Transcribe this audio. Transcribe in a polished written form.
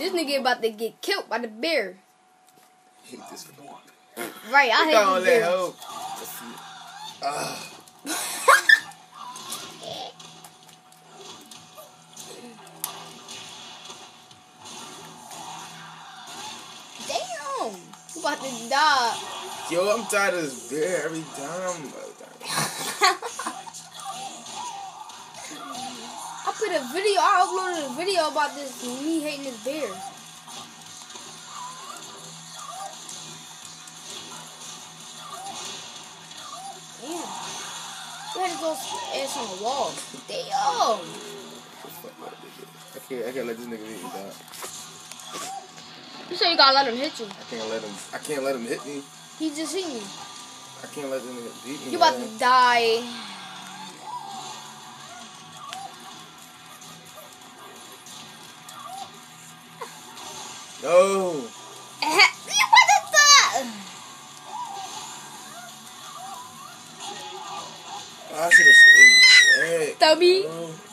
This nigga about to get killed by the bear. Hate this. Right, I hate this bear. Damn, you about to die. Yo, I'm tired of this bear every time. I uploaded a video about this, me hating this bear. Damn. We had to go ass on the wall. Damn. I can't let this nigga hit me, dog. You say you gotta let him hit you. I can't let him hit me. He just hit me. I can't let this nigga beat me. You about to die. No. What is that? I should have stayed. Dummy.